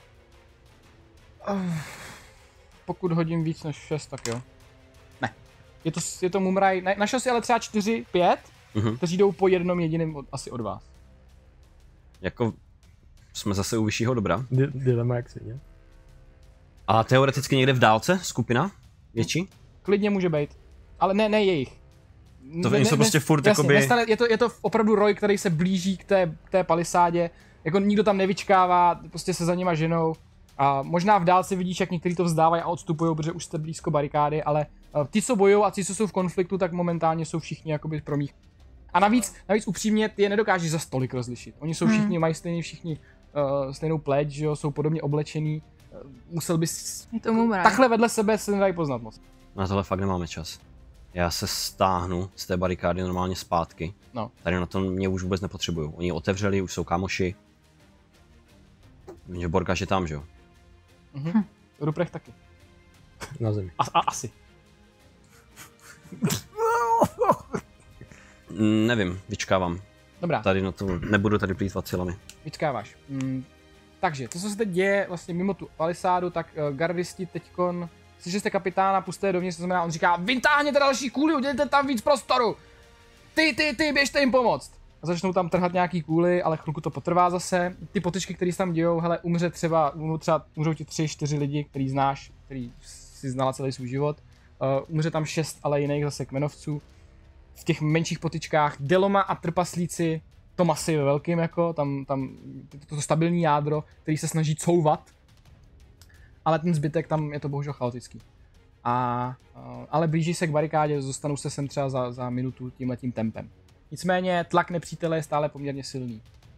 [SPEAKER 3] Pokud hodím víc než 6, tak jo. Ne. Je to mumraj, našel si ale třeba 4-5, kteří jdou po jednom jediném asi od vás. Jako
[SPEAKER 1] jsme zase u vyššího dobra.
[SPEAKER 7] Dilema jak si, ne?
[SPEAKER 1] A teoreticky někde v dálce skupina větší?
[SPEAKER 3] Klidně může být, ale ne jejich.
[SPEAKER 1] To jsou prostě furt
[SPEAKER 3] jasně,
[SPEAKER 1] jakoby...
[SPEAKER 3] je to opravdu roj, který se blíží k té palisádě, jako nikdo tam nevyčkává, prostě se za nima ženou a možná v dálce vidíš, jak někteří to vzdávají a odstupují, protože už jste blízko barikády, ale ty, co bojujou a ty, co jsou v konfliktu, tak momentálně jsou všichni jakoby promích. A navíc upřímně ty je nedokážeš za stolik rozlišit. Oni jsou všichni, mají všichni stejnou pleť, že jo, jsou podobně oblečený. Musel bys... Takhle vedle sebe se nedají poznat moc.
[SPEAKER 1] Na tohle fakt nemáme čas. Já se stáhnu z té barikády normálně zpátky.
[SPEAKER 3] No.
[SPEAKER 1] Tady na to mě už vůbec nepotřebují. Oni otevřeli, už jsou kámoši. Vím, že Borgaš je tam, že jo?
[SPEAKER 3] Ruprecht taky.
[SPEAKER 7] Na zemi.
[SPEAKER 3] Asi.
[SPEAKER 1] Nevím, vyčkávám.
[SPEAKER 3] Dobrá.
[SPEAKER 1] Tady na to nebudu tady plýtvat silami.
[SPEAKER 3] Vyčkáváš. Takže, to, co se teď děje vlastně mimo tu palisádu, tak gardisti teďkon... Slyšeli jste kapitána, pusté dovnitř, to znamená, on říká, vytáhněte další kůly, udělejte tam víc prostoru! Ty, běžte jim pomoct! A začnou tam trhat nějaký kůly, ale chvilku to potrvá zase. Ty potyčky, které se tam dějou, hele, umřou ti 3-4 lidi, který znáš, který si znala celý svůj život. Umře tam 6, ale jiných zase kmenovců. V těch menších potyčkách Deloma a trpaslíci to masy ve velkým, jako tam to stabilní jádro, který se snaží couvat, ale ten zbytek tam je to bohužel chaotický. Ale blíží se k barikádě, dostanou se sem třeba za minutu tímhletím tempem. Nicméně tlak nepřítele je stále poměrně silný.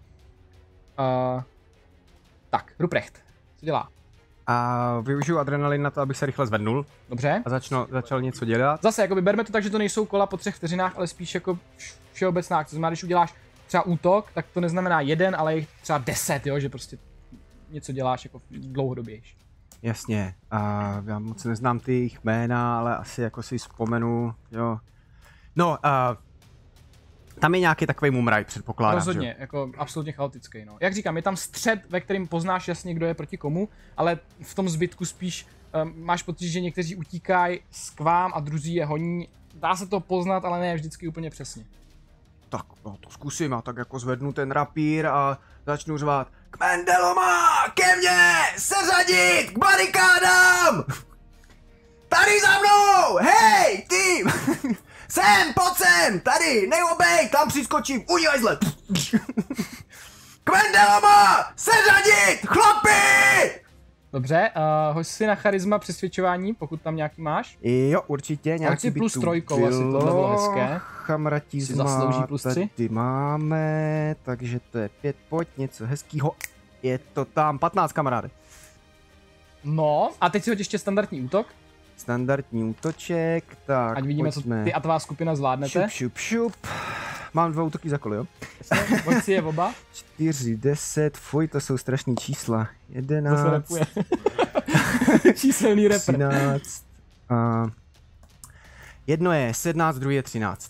[SPEAKER 3] Tak, Ruprecht, co dělá?
[SPEAKER 2] A využiju adrenalin na to, abych se rychle zvednul.
[SPEAKER 3] Dobře.
[SPEAKER 2] A začal něco dělat.
[SPEAKER 3] Zase, jakoby berme to tak, že to nejsou kola po 3 vteřinách, ale spíš jako všeobecná akce. To znamená, když uděláš třeba útok, tak to neznamená 1, ale jich třeba 10, jo, že prostě něco děláš jako dlouhodobější.
[SPEAKER 2] Jasně. A já moc neznám ty jejich jména, ale asi jako si vzpomenu, jo. No, tam je nějaký takový mumraj, předpokládám.
[SPEAKER 3] Rozhodně,
[SPEAKER 2] že?
[SPEAKER 3] jako absolutně chaotický, no. Jak říkám, je tam střed, ve kterém poznáš jasně, kdo je proti komu, ale v tom zbytku spíš máš pocit, že někteří utíkají k vám a druzí je honí. Dá se to poznat, ale ne vždycky úplně přesně.
[SPEAKER 2] Tak, no to zkusím, a tak jako zvednu ten rapír a začnu řvát: Kmen Deloma, ke mně, seřadit, k barikádám! Tady za mnou, hej, ty! Sem, pojď sem, tady, neobej, tam přiskočím, udělej zle! Kmen Deloma, seřadit, chlapi!
[SPEAKER 3] Dobře, hoď si na charisma přesvědčování, pokud tam nějaký máš.
[SPEAKER 2] Jo, určitě, nějaký
[SPEAKER 3] by plus 3, asi tohle bylo hezké.
[SPEAKER 2] Chamratisma
[SPEAKER 3] zaslouží plus 3.
[SPEAKER 2] Tady máme, takže to je 5, pojď, něco hezkýho. Je to tam 15, kamaráde.
[SPEAKER 3] No, a teď si hoď ještě standardní útok.
[SPEAKER 2] Standardní útoček, tak
[SPEAKER 3] ať vidíme,
[SPEAKER 2] pojďme.
[SPEAKER 3] Co ty a tvá skupina zvládnete.
[SPEAKER 2] Šup. Mám 2 útoky za kolo, jo?
[SPEAKER 3] Hoď si je oba.
[SPEAKER 2] 4, 10, fuj, to jsou strašný čísla. 11.
[SPEAKER 3] To se repuje. Číselný repr.
[SPEAKER 2] 13. Jedno je 17, druhý je 13.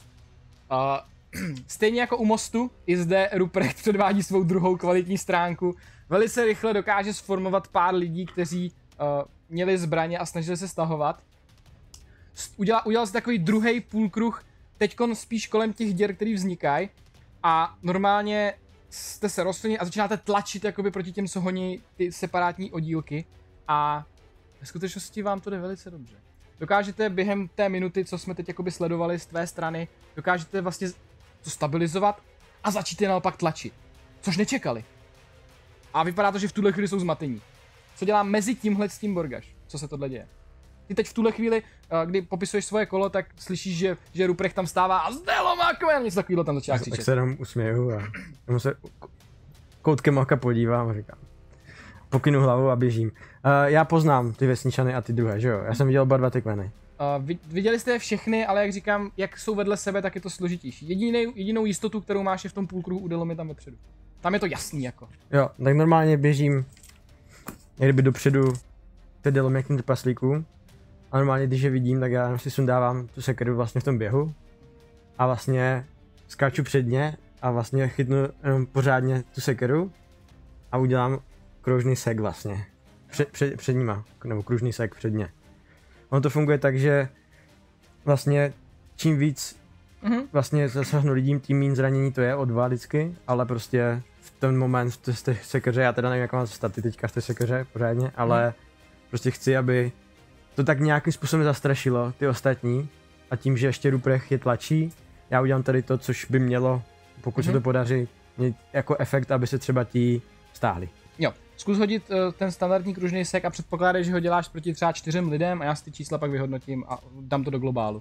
[SPEAKER 3] Stejně jako u mostu, i zde Ruprecht předvádí svou druhou kvalitní stránku. Velice rychle dokáže sformovat pár lidí, kteří měli zbraně a snažili se stahovat. Udělal si takový druhý půlkruh, teďkon spíš kolem těch děr, který vznikají. A normálně jste se rozsunuli a začínáte tlačit jakoby proti těm, co honí ty separátní oddílky. A ve skutečnosti vám to jde velice dobře. Dokážete během té minuty, co jsme teď jakoby sledovali z tvé strany, dokážete vlastně to stabilizovat a začít je naopak tlačit. Což nečekali. A vypadá to, že v tuhle chvíli jsou zmatení. Co dělá mezi tímhle s tím Borgaš? Co se tohle děje? Ty teď v tuhle chvíli, kdy popisuješ svoje kolo, tak slyšíš, že Ruprecht tam stává a Deloma kmen, něco takového tam začíná křičet.
[SPEAKER 7] Tak se jenom usměju a jenom se koutkem oka podívám a říkám. Pokynu hlavou a běžím. Já poznám ty vesničany a ty druhé, že jo? Já jsem viděl oba 2 ty kmeny.
[SPEAKER 3] Viděli jste je všechny, ale jak říkám, jak jsou vedle sebe, tak je to složitější. Jedinou jistotu, kterou máš, je v tom půlkruhu u Delomy tam vepředu. Tam je to jasný jako.
[SPEAKER 7] Jo, tak normálně běžím kdyby dopředu té Delomy k těm trpaslíků. A normálně, když je vidím, tak já si sundávám tu sekeru vlastně v tom běhu. A vlastně skáču před ně a vlastně chytnu jenom pořádně tu sekeru. A udělám kružný sek vlastně. Před nima, nebo kružný sek před ně. Ono to funguje tak, že vlastně čím víc vlastně zasahnu lidím, tím méně zranění to je o 2 vždycky, ale prostě v ten moment v té sekeře, já teda nevím, jak mám staty teďka v té sekeře pořádně, ale prostě chci, aby to tak nějakým způsobem zastrašilo ty ostatní a tím, že ještě Ruprecht je tlačí, já udělám tady to, což by mělo, pokud se to podaří, mít jako efekt, aby se třeba ti stáhli.
[SPEAKER 3] Jo, zkus hodit ten standardní kružný sek a předpokládej, že ho děláš proti třeba 4 lidem a já si ty čísla pak vyhodnotím a dám to do globálu.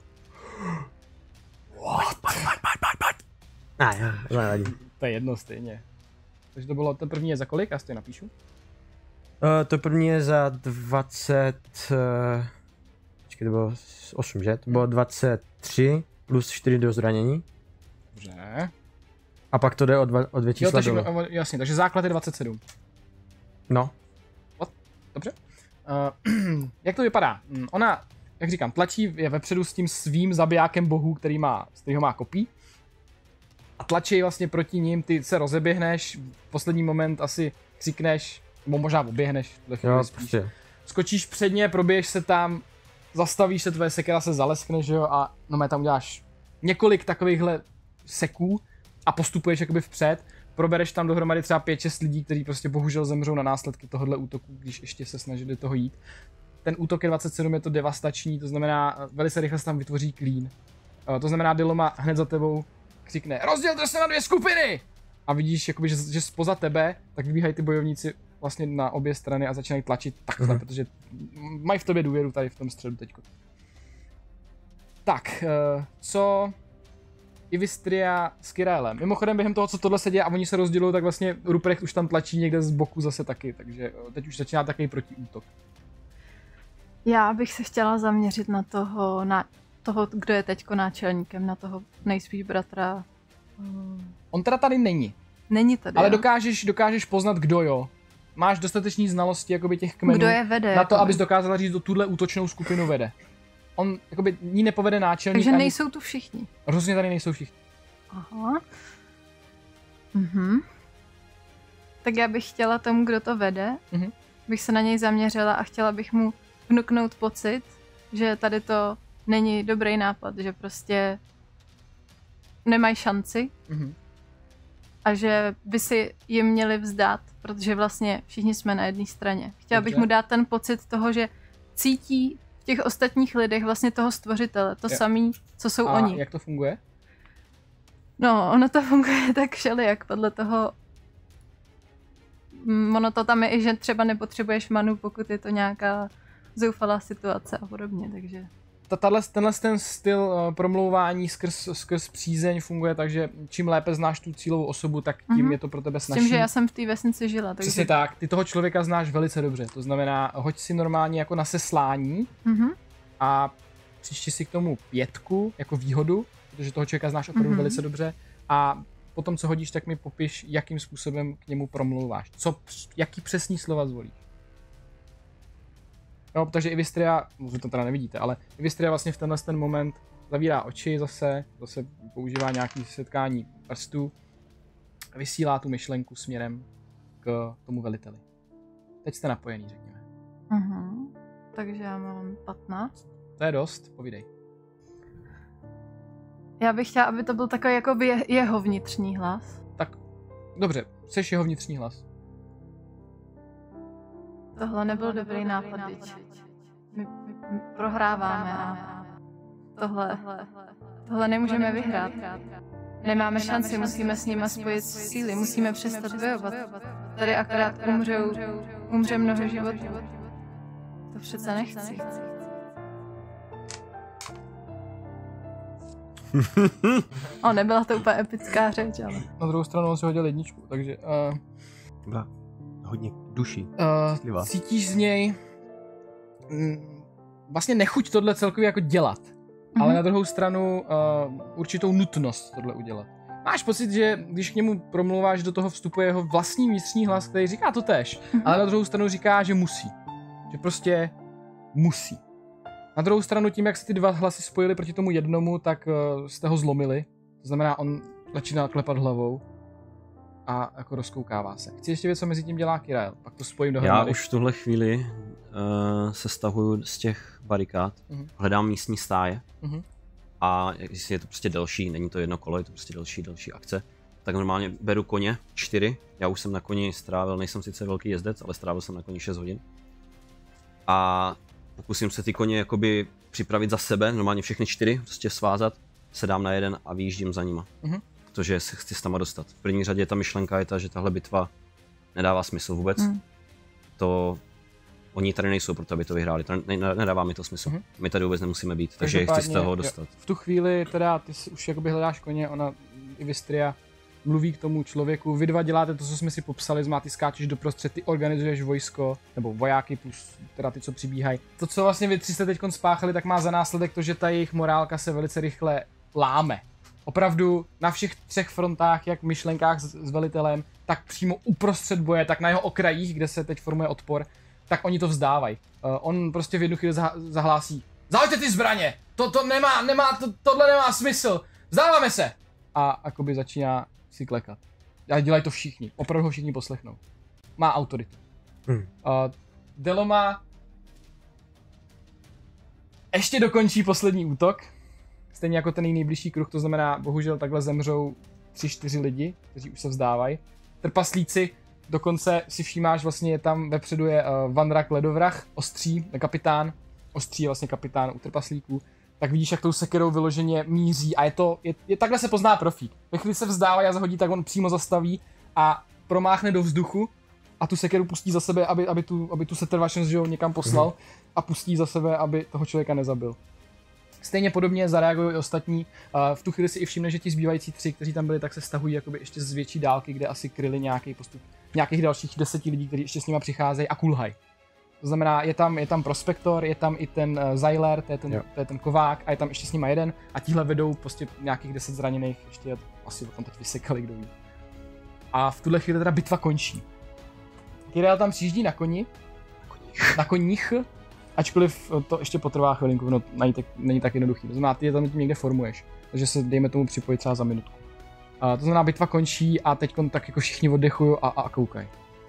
[SPEAKER 7] To nevadí.
[SPEAKER 3] To je jedno stejně. Takže to bylo, ten první je za kolik? Já si to napíšu.
[SPEAKER 7] To první je za 20... Počkej, to bylo 8, že? To bylo 23 plus 4 do zranění.
[SPEAKER 3] Dobře.
[SPEAKER 7] A pak to jde o 2 čísla dolů.
[SPEAKER 3] Jasně, takže základ je 27.
[SPEAKER 7] No.
[SPEAKER 3] Dobře. Jak to vypadá? Ona, jak říkám, tlačí je vepředu s tím svým zabijákem bohů, z kterého má kopí. A tlačí vlastně proti ním, ty se rozeběhneš, v poslední moment asi křikneš, nebo možná oběhneš,
[SPEAKER 7] prostě.
[SPEAKER 3] Skočíš před ně, proběješ se tam, zastavíš se, tvoje sekera se zaleskne, že jo, a no tam uděláš několik takovýchhle seků a postupuješ jakoby vpřed, probereš tam dohromady třeba 5-6 lidí, kteří prostě bohužel zemřou na následky tohohle útoku, když ještě se snažili toho jít. Ten útok je 27, je to devastační, to znamená, velice rychle se tam vytvoří klín. To znamená, Deloma hned za tebou křikne: rozdělte se na 2 skupiny! a vidíš, jakoby, že spoza tebe, tak vybíhají ty bojovníci vlastně na obě strany a začínají tlačit takhle, protože mají v tobě důvěru tady v tom středu teďko. Tak, co Ivistria s Kiraelem. Mimochodem během toho, co tohle se děje a oni se rozdělují, tak vlastně Ruprecht už tam tlačí někde z boku zase taky, takže teď už začíná takový protiútok.
[SPEAKER 6] Já bych se chtěla zaměřit na toho, kdo je teďko náčelníkem, na toho nejspíš bratra.
[SPEAKER 3] On teda tady není.
[SPEAKER 6] Není tady,
[SPEAKER 3] ale dokážeš poznat, kdo jo. Máš dostatečný znalosti jakoby těch kmenů
[SPEAKER 6] kdo je vede,
[SPEAKER 3] na to, abys dokázala říct, kdo tuhle útočnou skupinu vede. On jakoby ní nepovede náčelník.
[SPEAKER 6] Takže nejsou tu všichni.
[SPEAKER 3] Rozhodně tady nejsou všichni.
[SPEAKER 6] Aha. Tak já bych chtěla tomu, kdo to vede, bych se na něj zaměřila a chtěla bych mu vnuknout pocit, že tady to není dobrý nápad, že prostě nemají šanci a že by si jim měli vzdát, protože vlastně všichni jsme na jedné straně. Chtěla bych mu dát ten pocit toho, že cítí v těch ostatních lidech vlastně toho stvořitele, to samý, co jsou oni.
[SPEAKER 3] A jak to funguje?
[SPEAKER 6] No, ono to funguje tak všelijak, podle toho. Ono to tam je i, že třeba nepotřebuješ manu, pokud je to nějaká zoufalá situace a podobně, takže...
[SPEAKER 3] Tenhle ten styl promlouvání skrz přízeň funguje tak, že čím lépe znáš tu cílovou osobu, tak tím je to pro tebe snazší.
[SPEAKER 6] S tím, že já jsem v té vesnici žila. Takže...
[SPEAKER 3] Přesně tak, ty toho člověka znáš velice dobře, to znamená, hoď si normálně jako na seslání a přičti si k tomu 5 jako výhodu, protože toho člověka znáš opravdu velice dobře a potom, co hodíš, tak mi popiš, jakým způsobem k němu promlouváš. Jaký přesný slova zvolíš. No, takže Ivistria, vy to teda nevidíte, ale Ivistria vlastně v tenhle ten moment zavírá oči zase používá nějaký setkání prstů, vysílá tu myšlenku směrem k tomu veliteli. Teď jste napojený, řekněme.
[SPEAKER 6] Takže já mám 15.
[SPEAKER 3] To je dost, povídej.
[SPEAKER 6] Já bych chtěla, aby to byl takový jako jeho vnitřní hlas.
[SPEAKER 3] Tak, dobře, chceš jeho vnitřní hlas.
[SPEAKER 6] Tohle nebyl dobrý nápad, my prohráváme a tohle nemůžeme vyhrát. Nemáme šanci, musíme s nima spojit síly, musíme přestat bojovat. Tady akorát umře mnoho životů. To přece nechci. Nebyla to úplně epická řeč, ale...
[SPEAKER 3] Na druhou stranu on si hodil 1, takže...
[SPEAKER 2] Byla hodně duší.
[SPEAKER 3] Cítíš z něj vlastně nechuť tohle celkově jako dělat, ale na druhou stranu určitou nutnost tohle udělat. Máš pocit, že když k němu promluváš, do toho vstupuje jeho vlastní vnitřní hlas, který říká to též, ale na druhou stranu říká, že musí. Že prostě musí. Na druhou stranu tím, jak se ty dva hlasy spojily proti tomu jednomu, tak jste ho zlomili. To znamená, on začíná klepat hlavou a jako rozkoukává se. Chci ještě vědět, co mezi tím dělá Kirael, pak to spojím dohromady.
[SPEAKER 1] Já už v tuhle chvíli se stahuju z těch barikád, hledám místní stáje a jestli je to prostě delší, není to jedno kolo, je to prostě delší akce, tak normálně beru koně, 4, já už jsem na koni strávil, nejsem sice velký jezdec, ale strávil jsem na koni 6 hodin. A pokusím se ty koně jakoby připravit za sebe, normálně všechny 4, prostě svázat, sedám na jeden a vyjíždím za nima. Protože se chci s tama dostat. V první řadě ta myšlenka je ta, že tahle bitva nedává smysl vůbec. To oni tady nejsou proto, aby to vyhráli. To nedává mi to smysl. My tady vůbec nemusíme být, takže je chci z toho dostat.
[SPEAKER 3] V tu chvíli teda ty už jakoby hledáš koně, ona Ivistria mluví k tomu člověku. Vy dva děláte to, co jsme si popsali, ty skáčeš doprostřed, ty organizuješ vojsko, nebo vojáky plus teda ty, co přibíhají. To, co vlastně vy 3 jste teď spáchali, tak má za následek to, že ta jejich morálka se velice rychle láme. Opravdu na všech 3 frontách, jak v myšlenkách s velitelem, tak přímo uprostřed boje, tak na jeho okrajích, kde se teď formuje odpor, tak oni to vzdávají. On prostě v jednu chvíli zahlásí: zahoďte ty zbraně! Tohle nemá smysl! Vzdáváme se! A jakoby začíná si klekat. A dělají to všichni. Opravdu ho všichni poslechnou. Má autoritu. Deloma ještě dokončí poslední útok. Stejně jako ten nejbližší kruh, to znamená, bohužel takhle zemřou 3-4 lidi, kteří už se vzdávají. Trpaslíci, dokonce si všímáš, vlastně je tam vepředu je Vanrak Ledovrach, Ostří, kapitán. Ostří je vlastně kapitán u trpaslíků. tak vidíš, jak tou sekerou vyloženě míří a je takhle se pozná profík. Ve chvíli se vzdává a zahodí, tak on přímo zastaví a promáchne do vzduchu a tu sekeru pustí za sebe, aby tu setrvačnost někam poslal a pustí za sebe, aby toho člověka nezabil. Stejně podobně zareagují i ostatní. V tu chvíli si i všimne, že ti zbývající 3, kteří tam byli, tak se stahují jakoby ještě z větší dálky, kde asi kryli nějaký postup nějakých dalších 10 lidí, kteří ještě s nima přicházejí a kulhaj. To znamená, je tam prospektor, je tam i ten Zyler, to je ten kovák a je tam ještě s nima jeden a tíhle vedou prostě nějakých 10 zraněných, ještě asi tam teď vysekali, kdo ví. A v tuhle chvíli teda bitva končí. Kyriel tam přijíždí na koních, ačkoliv to ještě potrvá chvilinku, no není tak jednoduchý. To znamená, ty je tam někde formuješ, takže se dejme tomu připojit třeba za minutku. To znamená, bitva končí a teď tak jako všichni oddechují a koukají.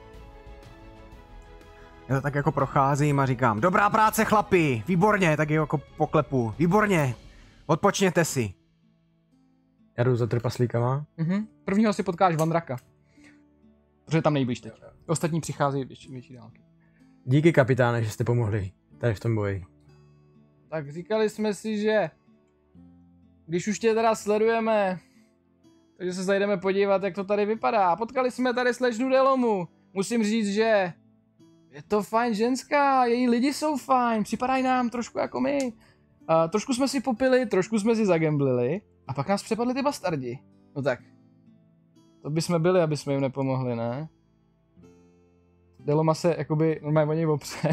[SPEAKER 2] Já to tak jako procházím a říkám, dobrá práce chlapi, výborně, tak jako poklepu, výborně, odpočněte si.
[SPEAKER 7] Já jdu za trpaslíkama.
[SPEAKER 3] Prvního si potkáš Vandraka, protože tam nejblíž teď. Ostatní přicházejí větší dálky.
[SPEAKER 7] Díky kapitáne, že jste pomohli tady v tom boji.
[SPEAKER 3] Tak říkali jsme si, že když už tě teda sledujeme, takže se zajdeme podívat, jak to tady vypadá. Potkali jsme tady slečnu Delomu. Musím říct, že je to fajn ženská, její lidi jsou fajn, připadají nám trošku jako my. Trošku jsme si popili, trošku jsme si zagemblili a pak nás přepadli ty bastardi. No tak, to by jsme byli, aby jsme jim nepomohli, ne? Deloma se jakoby normálně o něj opře.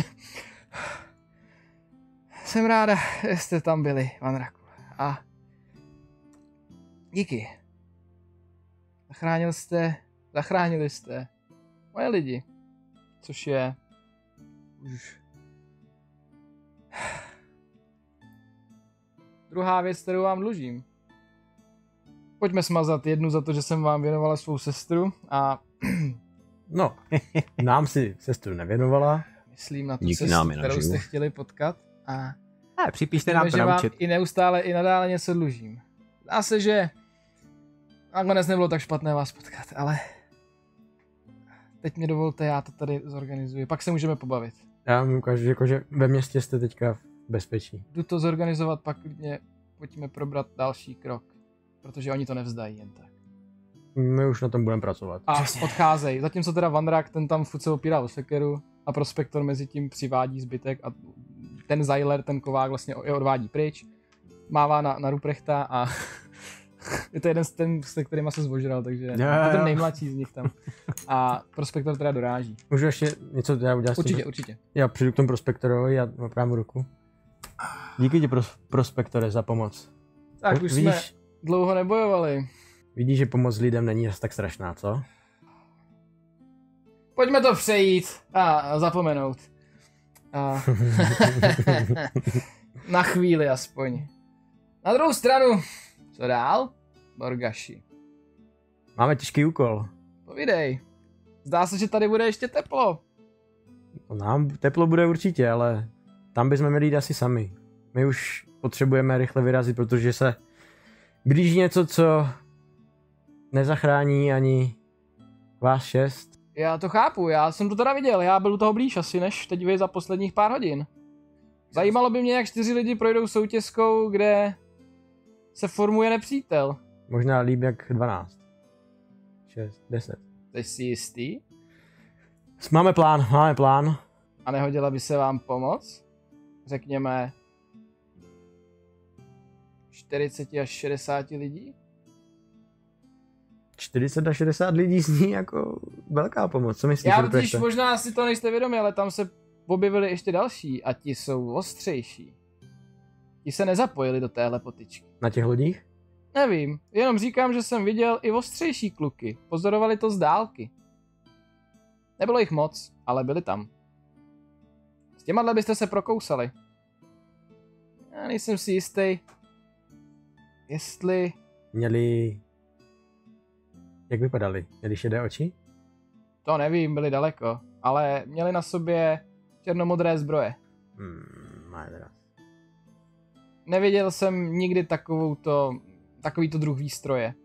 [SPEAKER 3] Jsem ráda, že jste tam byli, Vanraku. A díky. Zachránili jste moje lidi. Což je už druhá věc, kterou vám dlužím. Pojďme smazat jednu za to, že jsem vám věnovala svou sestru a...
[SPEAKER 7] No, nám si sestru nevěnovala.
[SPEAKER 3] Myslím na tu cestu, kterou jste chtěli potkat a...
[SPEAKER 2] Připíšte nám to na účet.
[SPEAKER 3] I neustále, i nadále něco dlužím. Zdá se, že nakonec nebylo tak špatné vás potkat, ale... Teď mi dovolte, já to tady zorganizuji, pak se můžeme pobavit.
[SPEAKER 7] Já mu ukážu, že ve městě jste teďka v bezpečí.
[SPEAKER 3] Jdu to zorganizovat, pak klidně pojďme probrat další krok, protože oni to nevzdají jen tak.
[SPEAKER 7] My už na tom budeme pracovat.
[SPEAKER 3] A odcházej, zatímco teda Vandrak, ten tam furt se opírá o sekeru a prospektor mezi tím přivádí zbytek a ten Zyler, ten kovák vlastně je odvádí pryč, mává na Ruprechta a je to jeden z ten, se kterýma se zvožral, takže je ten nejmladší z nich tam. A prospektor teda doráží.
[SPEAKER 7] Můžu ještě něco teda udělat?
[SPEAKER 3] Určitě.
[SPEAKER 7] Já přijdu k tomu prospektorovi a oprám mu ruku. Díky ti, prospektore, za pomoc.
[SPEAKER 3] Tak už jsme dlouho nebojovali.
[SPEAKER 7] Vidíš, že pomoc lidem není asi tak strašná, co?
[SPEAKER 3] Pojďme to přejít a zapomenout. Na chvíli aspoň. Na druhou stranu, co dál? Borgaši.
[SPEAKER 7] Máme těžký úkol.
[SPEAKER 3] Povídej. Zdá se, že tady bude ještě teplo.
[SPEAKER 7] No, nám teplo bude určitě, ale tam bychom měli jít asi sami. My už potřebujeme rychle vyrazit, protože se blíží něco, co nezachrání ani vás 6.
[SPEAKER 3] Já to chápu, já jsem to teda viděl, já byl u toho blíž asi než teď vy za posledních pár hodin. Zajímalo by mě, jak 4 lidi projdou soutězkou, kde se formuje nepřítel.
[SPEAKER 7] Možná líp jak 12. 6, 10.
[SPEAKER 3] Jsi si jistý?
[SPEAKER 7] Máme plán.
[SPEAKER 3] A nehodila by se vám pomoc? Řekněme 40 až 60 lidí?
[SPEAKER 7] 40 až 60 lidí zní jako velká pomoc, co myslíš?
[SPEAKER 3] Já totiž možná si to nejste vědomi, ale tam se objevili ještě další a ti jsou ostřejší. Ti se nezapojili do téhle potyčky.
[SPEAKER 7] Na těch lodích?
[SPEAKER 3] Nevím, jenom říkám, že jsem viděl i ostřejší kluky. Pozorovali to z dálky. Nebylo jich moc, ale byli tam. S těma byste se prokousali. Já nejsem si jistý, jestli...
[SPEAKER 7] Měli... Jak vypadali? Měli šedé oči?
[SPEAKER 3] To nevím, byli daleko, ale měli na sobě černomodré zbroje. Neviděl jsem nikdy takovýto druh výstroje.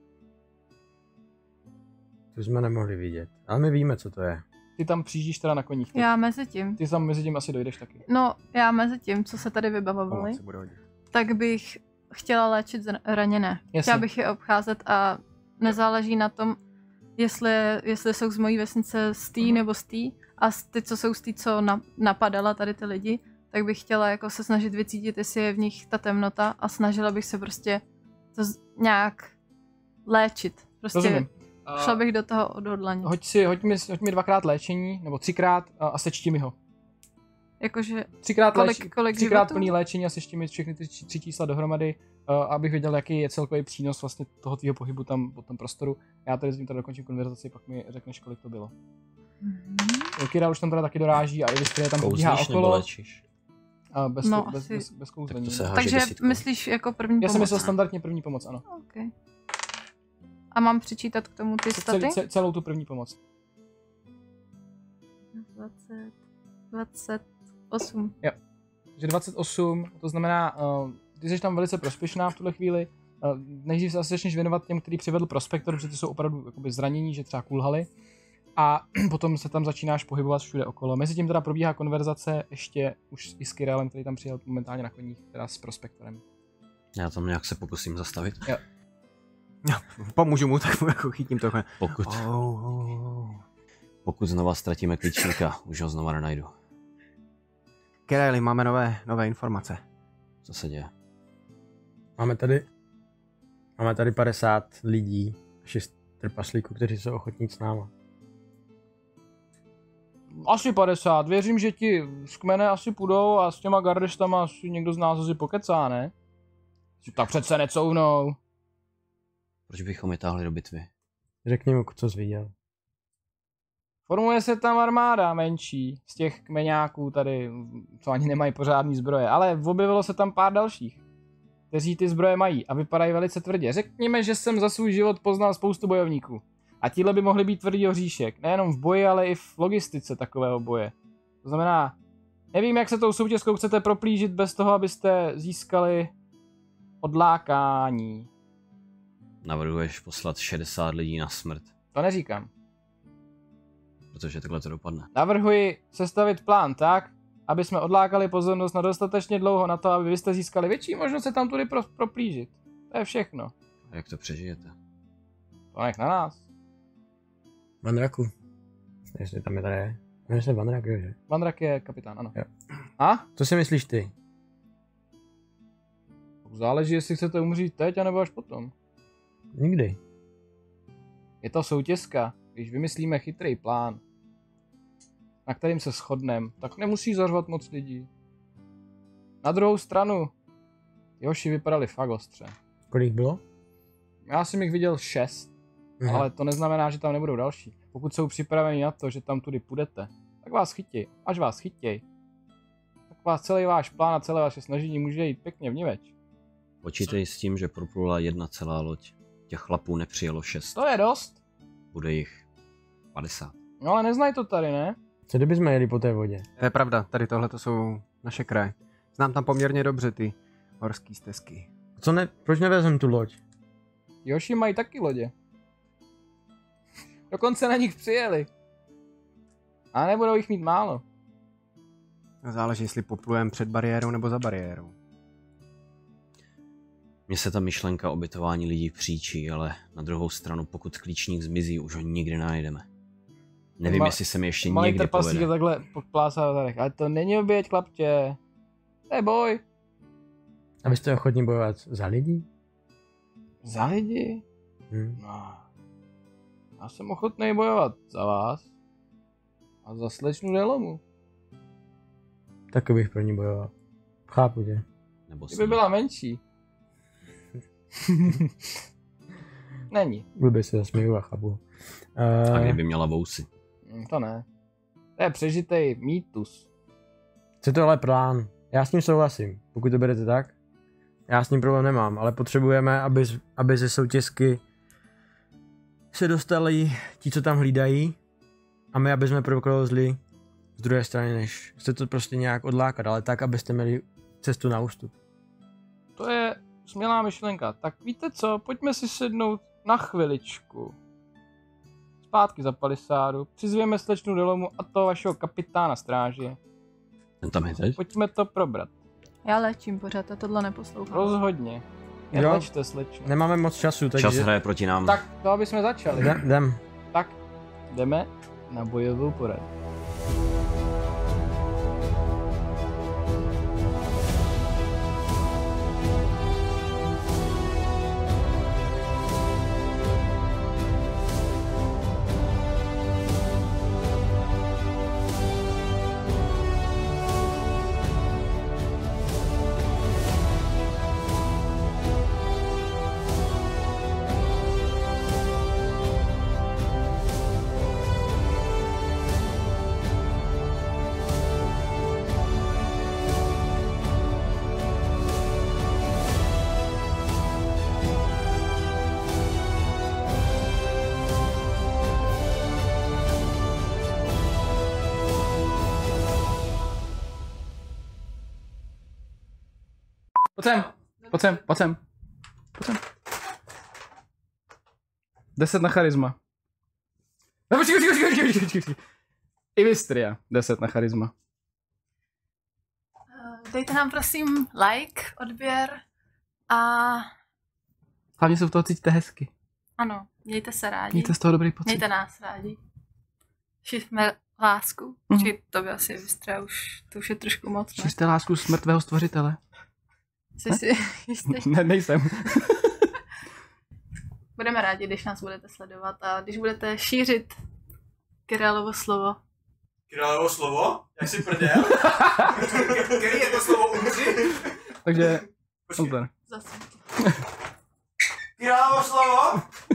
[SPEAKER 7] To jsme nemohli vidět, ale my víme, co to je.
[SPEAKER 3] Ty tam přijíždíš teda na koních.
[SPEAKER 6] Já mezi tím.
[SPEAKER 3] Ty tam mezi tím asi dojdeš taky.
[SPEAKER 6] No, já mezi tím, co se tady vybavovali. tak bych chtěla léčit raněné.
[SPEAKER 3] Jasně.
[SPEAKER 6] Chtěla bych je obcházet a nezáleží na tom, jestli jsou z mojí vesnice z tý nebo z tý a ty, co jsou z tý, co napadala tady ty lidi, tak bych chtěla jako se snažit vycítit, jestli je v nich ta temnota a snažila bych se prostě to nějak léčit. Prostě šla bych do toho odhodlaně.
[SPEAKER 3] Hoď mi 2x léčení, nebo 3x a sečti mi ho.
[SPEAKER 6] Jakože
[SPEAKER 3] kolik 3x plný léčení a sečti mi všechny ty 3 čísla dohromady, abych věděl, jaký je celkový přínos vlastně toho tvýho pohybu tam po tom prostoru. Já tady s tím dokončím konverzaci, pak mi řekneš, kolik to bylo. Kira už tam teda taky doráží a Ivistrie tam pobíhá okolo.
[SPEAKER 1] Léčíš?
[SPEAKER 3] Bez kouzlení.
[SPEAKER 6] Takže myslíš jako první pomoc?
[SPEAKER 3] Já jsem myslel standardně první pomoc, ano.
[SPEAKER 6] Okay. A mám přičítat k tomu ty staty?
[SPEAKER 3] Celou tu první pomoc.
[SPEAKER 6] 28.
[SPEAKER 3] Jo. Takže 28, to znamená, ty jsi tam velice prospěšná v tuhle chvíli. Nejdřív se asi začneš věnovat těm, který přivedl prospektor, protože ty jsou opravdu jakoby zranění, že třeba kulhali. A potom se tam začínáš pohybovat všude okolo. Mezitím teda probíhá konverzace ještě už i s Kyrellem, který tam přijel momentálně na koních, teda s prospektorem.
[SPEAKER 1] Já tam nějak se pokusím zastavit.
[SPEAKER 3] Jo.
[SPEAKER 2] Pomůžu mu, tak mu jako chytím tohle.
[SPEAKER 1] Pokud znova ztratíme klíčníka, už ho znova nenajdu.
[SPEAKER 2] Kyrelli, máme nové informace.
[SPEAKER 1] Co se děje?
[SPEAKER 7] Máme tady 50 lidí, 6 trpaslíků, kteří jsou ochotní s náma.
[SPEAKER 3] Asi 50, věřím, že ti z kmene asi půjdou a s těma gardeštama asi někdo z nás asi pokecá, ne? Tak přece necouhnou.
[SPEAKER 1] Proč bychom je táhli do bitvy?
[SPEAKER 7] Řekni mu, co jsi viděl.
[SPEAKER 3] Formuje se tam armáda menší z těch kmeňáků tady, co ani nemají pořádný zbroje, ale objevilo se tam pár dalších, kteří ty zbroje mají a vypadají velice tvrdě. Řekněme, že jsem za svůj život poznal spoustu bojovníků. A tíhle by mohli být tvrdý oříšek, nejenom v boji, ale i v logistice takového boje. To znamená, nevím, jak se tou soutězkou chcete proplížit bez toho, abyste získali odlákání.
[SPEAKER 1] Navrhuješ poslat 60 lidí na smrt?
[SPEAKER 3] To neříkám.
[SPEAKER 1] Protože takhle to dopadne.
[SPEAKER 3] Navrhuji sestavit plán tak, aby jsme odlákali pozornost na dostatečně dlouho na to, aby vy jste získali větší možnost se tam tudy proplížit. To je všechno.
[SPEAKER 1] A jak to přežijete?
[SPEAKER 3] To nech na nás.
[SPEAKER 7] Vanraku. Jestli tam je tady. Jmenuje se Vanrak, že?
[SPEAKER 3] Vanrak je kapitán, ano.
[SPEAKER 7] Jo.
[SPEAKER 3] A?
[SPEAKER 7] Co si myslíš ty?
[SPEAKER 3] Záleží, jestli chcete umřít teď, anebo až potom.
[SPEAKER 7] Nikdy.
[SPEAKER 3] Je to soutězka. Když vymyslíme chytrý plán, na kterým se shodneme, tak nemusí zařvat moc lidí. Na druhou stranu, ty hoši vypadali fakt ostře.
[SPEAKER 7] Kolik bylo?
[SPEAKER 3] Já jsem jich viděl 6, ale to neznamená, že tam nebudou další. Pokud jsou připraveni na to, že tam tudy půjdete, tak vás chytěj. Až vás chytěj, tak vás celý váš plán a celé vaše snažení může jít pěkně vniveč.
[SPEAKER 1] Počítej s tím, že proplula jedna celá loď. Těch chlapů nepřijelo 6.
[SPEAKER 3] To je dost.
[SPEAKER 1] Bude jich 50.
[SPEAKER 3] No ale neznají to tady, ne?
[SPEAKER 7] Co kdybychom jeli po té vodě?
[SPEAKER 2] To je pravda, tady tohle to jsou naše kraje. Znám tam poměrně dobře ty horský stezky.
[SPEAKER 7] Co ne, proč nevezem tu loď?
[SPEAKER 3] Joši mají taky lodě. Dokonce na nich přijeli. A nebudou jich mít málo.
[SPEAKER 2] Záleží, jestli poplujeme před bariérou nebo za bariérou.
[SPEAKER 1] Mně se ta myšlenka obětování lidí příčí, ale na druhou stranu, pokud klíčník zmizí, už ho nikdy najdeme. Nevím, jestli se mi ještě někdy povede.
[SPEAKER 3] Malý takhle podplásá zadech, ale to není oběť, chlapče. To je boj.
[SPEAKER 7] A vy jste ochotní bojovat za lidi?
[SPEAKER 3] Za lidi? No. Já jsem ochotný bojovat za vás. A za slečnu Delomu.
[SPEAKER 7] Taky bych pro ní bojoval. Chápu tě.
[SPEAKER 3] Kdyby byla menší. Není.
[SPEAKER 7] Blbě se zasměju a chápu.
[SPEAKER 1] A kdyby měla vousy?
[SPEAKER 3] To ne. To je přežitej mýtus.
[SPEAKER 7] Co to ale plán? Já s ním souhlasím, pokud to berete tak. Já s ním problém nemám, ale potřebujeme, aby ze soutězky se dostali ti, co tam hlídají, a my, aby jsme proklouzli z druhé strany, než se to prostě nějak odlákat, ale tak, abyste měli cestu na ústup.
[SPEAKER 3] To je smělá myšlenka. Tak víte co, pojďme si sednout na chviličku. Zpátky za palisádu, přizvěme slečnu Delomu a toho vašeho kapitána stráže.
[SPEAKER 1] Ten tam je teď?
[SPEAKER 3] Pojďme to probrat.
[SPEAKER 6] Já léčím pořád a tohle neposlouchám.
[SPEAKER 3] Rozhodně. Léčte, slečno.
[SPEAKER 7] Nemáme moc času, takže...
[SPEAKER 1] Čas hraje proti nám.
[SPEAKER 3] Tak, to aby jsme začali.
[SPEAKER 7] Jdem.
[SPEAKER 3] Tak, jdeme na bojovou poradu. Pojď sem. 10 na charisma. Počkej. Ivistria, 10 na charisma.
[SPEAKER 6] Dejte nám prosím like, odběr a...
[SPEAKER 3] Hlavně se v toho cítíte hezky.
[SPEAKER 6] Ano, mějte se rádi.
[SPEAKER 3] Mějte z toho dobrý pocit.
[SPEAKER 6] Mějte nás rádi. Šířme lásku. Či to by asi Ivistria to už je trošku moc.
[SPEAKER 3] Šířte lásku z mrtvého stvořitele.
[SPEAKER 6] Jsi si jistý?
[SPEAKER 3] Ne, nejsem.
[SPEAKER 6] Budeme rádi, když nás budete sledovat a když budete šířit Kyrialovo slovo.
[SPEAKER 2] Kyrialovo slovo? Jak jsi prdel? Který je to slovo umři?
[SPEAKER 3] Takže...
[SPEAKER 6] Zase.
[SPEAKER 2] Kyrialovo slovo?